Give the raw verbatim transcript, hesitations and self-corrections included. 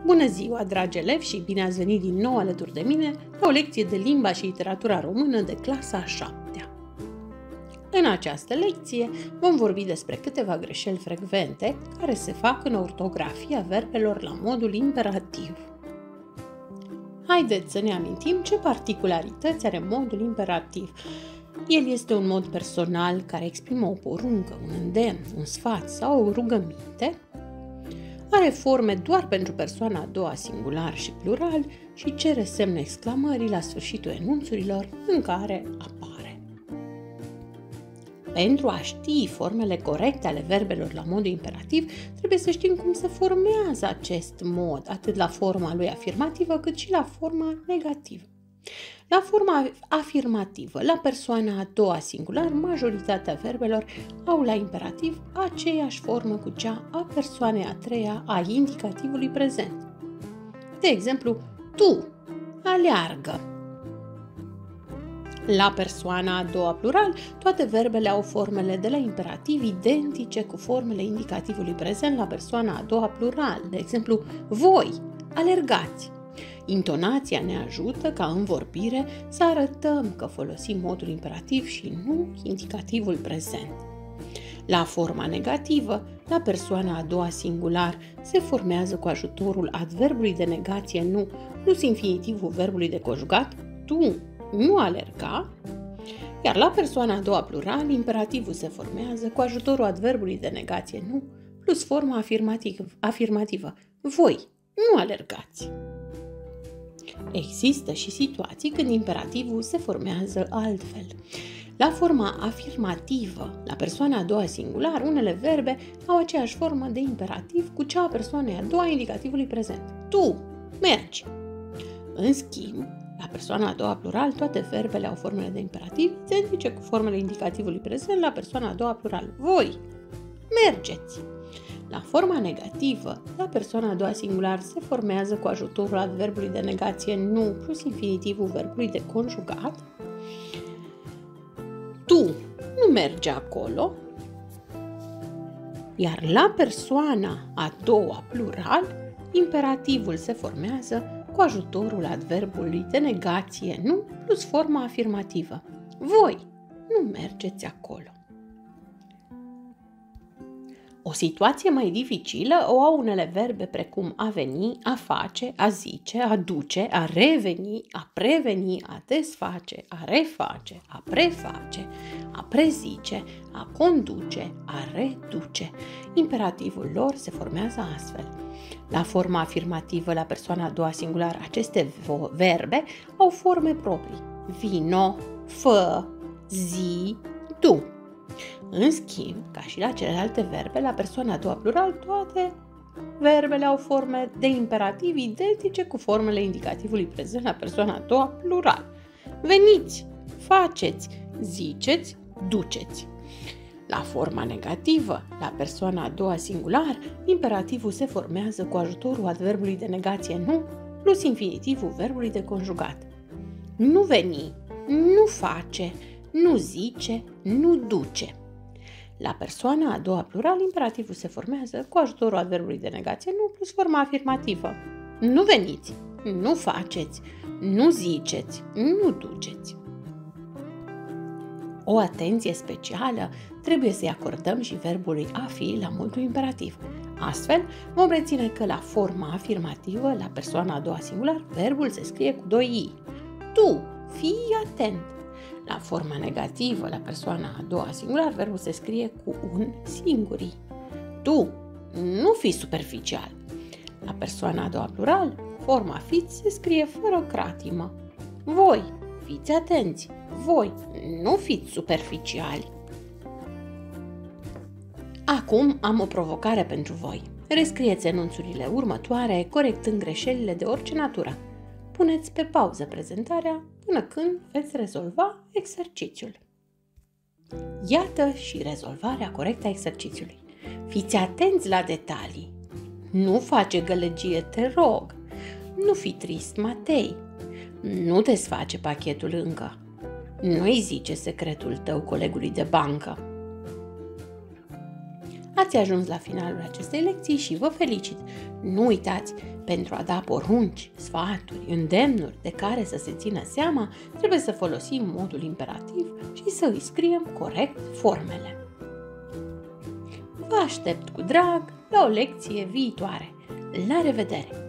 Bună ziua, dragi elevi, și bine ați venit din nou alături de mine la o lecție de limba și literatura română de clasa a șaptea. În această lecție vom vorbi despre câteva greșeli frecvente care se fac în ortografia verbelor la modul imperativ. Haideți să ne amintim ce particularități are modul imperativ. El este un mod personal care exprimă o poruncă, un îndemn, un sfat sau o rugăminte. Are forme doar pentru persoana a doua singular și plural și cere semne exclamării la sfârșitul enunțurilor în care apare. Pentru a ști formele corecte ale verbelor la modul imperativ, trebuie să știm cum se formează acest mod, atât la forma lui afirmativă cât și la forma negativă. La forma afirmativă, la persoana a doua singular, majoritatea verbelor au la imperativ aceeași formă cu cea a persoanei a treia a indicativului prezent. De exemplu, tu aleargă. La persoana a doua plural, toate verbele au formele de la imperativ identice cu formele indicativului prezent la persoana a doua plural. De exemplu, voi alergați. Intonația ne ajută ca în vorbire să arătăm că folosim modul imperativ și nu indicativul prezent. La forma negativă, la persoana a doua singular, se formează cu ajutorul adverbului de negație nu plus infinitivul verbului de conjugat, tu nu alerga, iar la persoana a doua plural, imperativul se formează cu ajutorul adverbului de negație nu plus forma afirmativ- afirmativă, voi nu alergați. Există și situații când imperativul se formează altfel. La forma afirmativă, la persoana a doua singular, unele verbe au aceeași formă de imperativ cu cea a persoanei a doua indicativului prezent. Tu mergi. În schimb, la persoana a doua plural, toate verbele au formele de imperativ identice cu formele indicativului prezent la persoana a doua plural. Voi mergeți. La forma negativă, la persoana a doua singular se formează cu ajutorul adverbului de negație nu plus infinitivul verbului de conjugat. Tu nu mergi acolo. Iar la persoana a doua plural, imperativul se formează cu ajutorul adverbului de negație nu plus forma afirmativă. Voi nu mergeți acolo. O situație mai dificilă o au unele verbe precum a veni, a face, a zice, a duce, a reveni, a preveni, a desface, a reface, a preface, a prezice, a conduce, a reduce. Imperativul lor se formează astfel. La forma afirmativă, la persoana a doua singular, aceste verbe au forme proprii. Vino, fă, zi, du. În schimb, ca și la celelalte verbe, la persoana a doua plural, toate verbele au forme de imperativ identice cu formele indicativului prezent la persoana a doua plural. Veniți, faceți, ziceți, duceți. La forma negativă, la persoana a doua singular, imperativul se formează cu ajutorul adverbului de negație nu plus infinitivul verbului de conjugat. Nu veni, nu face, nu zice, nu duce. La persoana a doua plural, imperativul se formează cu ajutorul adverbului de negație nu plus forma afirmativă. Nu veniți, nu faceți, nu ziceți, nu duceți. O atenție specială trebuie să-i acordăm și verbului a fi la modul imperativ. Astfel, vom reține că la forma afirmativă, la persoana a doua singular, verbul se scrie cu doi i. Tu, fii atent. La forma negativă, la persoana a doua singular, verbul se scrie cu un singur i. Tu, nu fii superficial. La persoana a doua plural, forma fiți se scrie fără cratimă. Voi, fiți atenți. Voi, nu fiți superficiali. Acum am o provocare pentru voi. Rescrieți enunțurile următoare, corectând greșelile de orice natură. Puneți pe pauză prezentarea până când veți rezolva exercițiul. Iată și rezolvarea corectă a exercițiului. Fiți atenți la detalii. Nu face gălăgie, te rog. Nu fi trist, Matei. Nu desface pachetul încă. Nu-i zice secretul tău colegului de bancă. Ați ajuns la finalul acestei lecții și vă felicit! Nu uitați, pentru a da porunci, sfaturi, îndemnuri de care să se țină seama, trebuie să folosim modul imperativ și să îi scriem corect formele. Vă aștept cu drag la o lecție viitoare. La revedere!